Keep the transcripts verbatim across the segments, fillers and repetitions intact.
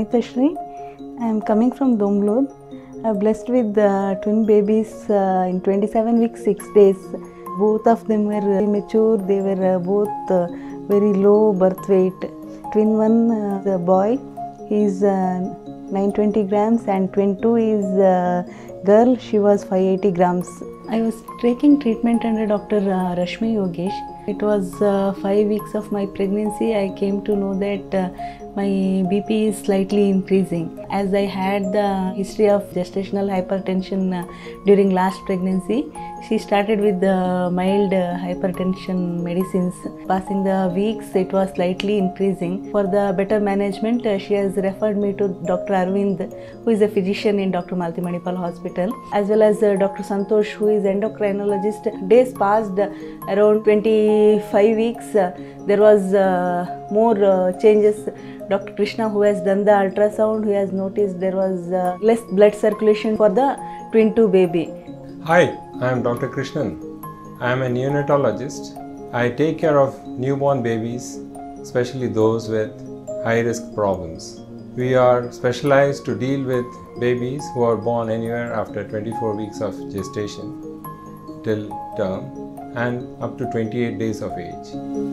Namita Shri. I am coming from Domblod. I am blessed with uh, twin babies uh, in twenty-seven weeks, six days. Both of them were immature. They were uh, both uh, very low birth weight. Twin one, uh, the boy, he is uh, nine hundred twenty grams, and twin two is uh, girl. She was five hundred eighty grams. I was taking treatment under Doctor Uh, Rashmi Yogesh. It was uh, five weeks of my pregnancy. I came to know that uh, my B P is slightly increasing. As I had the history of gestational hypertension uh, during last pregnancy, she started with the mild uh, hypertension medicines. Passing the weeks, it was slightly increasing. For the better management, uh, she has referred me to Doctor Arvind, who is a physician in Doctor Malti Manipal Hospital, as well as uh, Doctor Santosh, who is endocrinologist. Days passed, uh, around twenty-five weeks, uh, there was uh, more uh, changes. Doctor Krishna, who has done the ultrasound, who has noticed there was uh, less blood circulation for the twin two baby. Hi, I am Doctor Krishnan. I am a neonatologist. I take care of newborn babies, especially those with high-risk problems. We are specialized to deal with babies who are born anywhere after twenty-four weeks of gestation till term and up to twenty-eight days of age.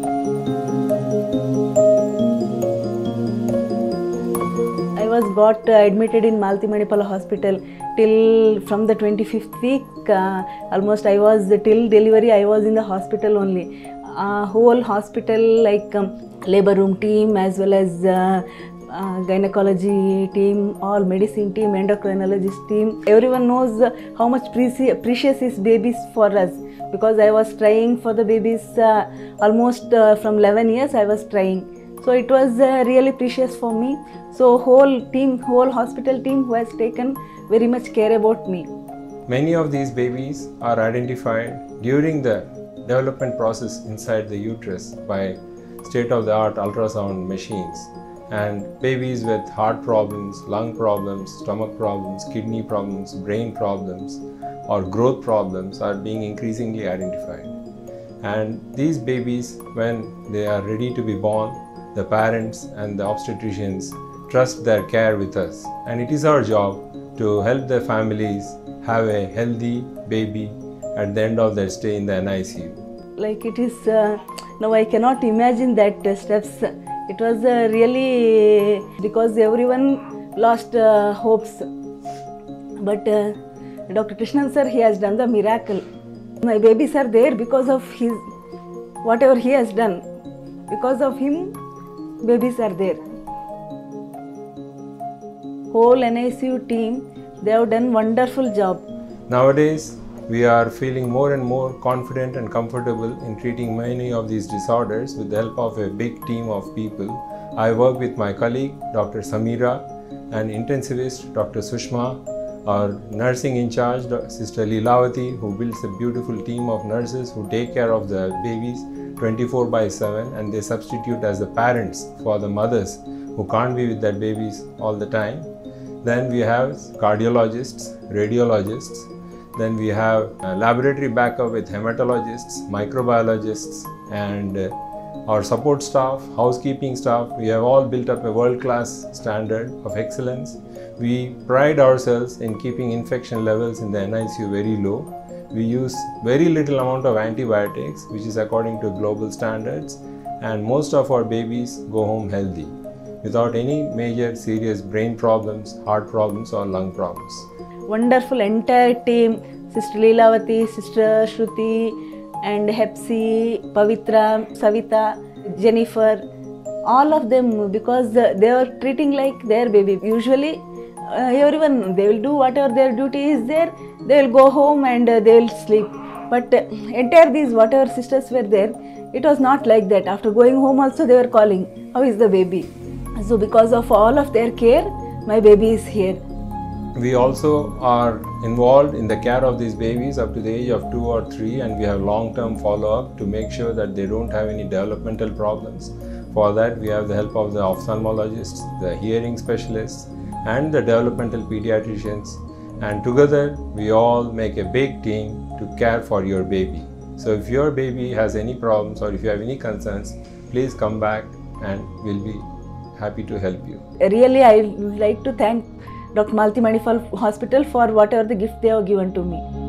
I was got uh, admitted in Malti Manipal Hospital till from the twenty-fifth week. Uh, almost I was till delivery. I was in the hospital only. Uh, whole hospital, like um, labor room team as well as uh, uh, gynecology team, all medicine team, endocrinologist team. Everyone knows uh, how much preci precious is babies for us, because I was trying for the babies uh, almost uh, from eleven years. I was trying. So it was uh, really precious for me. So whole team, whole hospital team who has taken very much care about me. Many of these babies are identified during the development process inside the uterus by state-of-the-art ultrasound machines. And babies with heart problems, lung problems, stomach problems, kidney problems, brain problems, or growth problems are being increasingly identified. And these babies, when they are ready to be born, the parents and the obstetricians trust their care with us, and it is our job to help the families have a healthy baby at the end of their stay in the N I C U. Like it is, uh, now I cannot imagine that uh, steps. It was uh, really, because everyone lost uh, hopes. But uh, Doctor Krishnan sir, he has done the miracle. My babies are there because of his, whatever he has done. Because of him, babies are there. Whole N I C U team, they have done wonderful job. Nowadays, we are feeling more and more confident and comfortable in treating many of these disorders with the help of a big team of people. I work with my colleague, Doctor Samira, and intensivist, Doctor Sushma, our nursing in charge, Sister Leelavati, who builds a beautiful team of nurses who take care of the babies twenty-four by seven, and they substitute as the parents for the mothers who can't be with their babies all the time. Then we have cardiologists, radiologists. Then we have a laboratory backup with hematologists, microbiologists, and uh, our support staff, housekeeping staff. We have all built up a world-class standard of excellence. We pride ourselves in keeping infection levels in the N I C U very low. We use very little amount of antibiotics, which is according to global standards, and most of our babies go home healthy without any major serious brain problems, heart problems, or lung problems. Wonderful entire team, Sister Leelavati, Sister Shruti, and Hepsi, Pavitra, Savita, Jennifer, all of them, because they are treating like their baby. Usually uh, everyone, they will do whatever their duty is there, they will go home and uh, they will sleep. But uh, entire these whatever sisters were there, it was not like that. After going home also they were calling, how is the baby? So because of all of their care, my baby is here. We also are involved in the care of these babies up to the age of two or three, and we have long-term follow-up to make sure that they don't have any developmental problems. For that, we have the help of the ophthalmologists, the hearing specialists, and the developmental pediatricians, and together we all make a big team to care for your baby. So if your baby has any problems or if you have any concerns, please come back and we'll be happy to help you. Really, I would like to thank Doctor Malati Manipal Hospital for whatever the gift they have given to me.